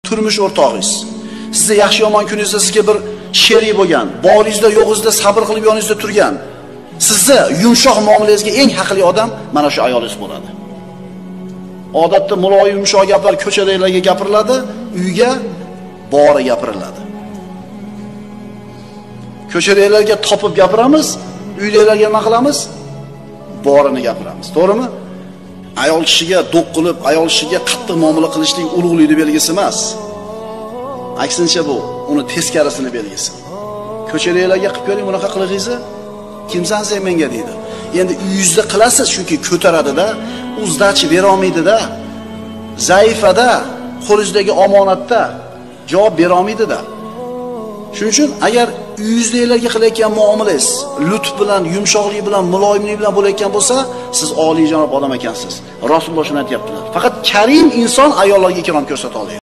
turmush o'rtog'ingiz. Sizga yaxshi yomon kuningizda sizga bir sherik bo'lgan, boringizda yo'g'ingizda sabr qilib yoningizda turgan, sizni yumshoq muomalangizga eng haqli odam mana shu ayolingiz bo'ladi. Odatda muloyim yumshoq gaplar ko'chadagilarga gapiriladi, uyga bori gapiriladi. Ko'chadagilarga topib gapiramiz, uydagilarga nima qilamiz? Borini gapiramiz. To'g'rimi? Ayol kishiga do'q qilib, ayol kishiga qattiq muomala qilishlik ulug'likning belgisi emas. Aksincha bu, uni teskarisini belgisi. Ko'chadagilarga qilib ko'ring, bunaqa qilishingizni kimsan sen menga deydi. Endi uyingizda qilasiz, chunki ko'taradi-da, uzdachi bera olmaydi-da. Zaifada, qo'lingizdagi omonatda javob bera olmaydi-da. Shuning uchun agar uyingizdagilarga qilayotgan muomalangiz lutf bilan, yumshoqlik bilan, muloyimlik bilan bo'layotgan bo'lsa, siz oliyjanob odam ekansiz. Rasululloh shuni aytayaptilar. Faqat karim inson ayollarga ikrom ko'rsata oladi.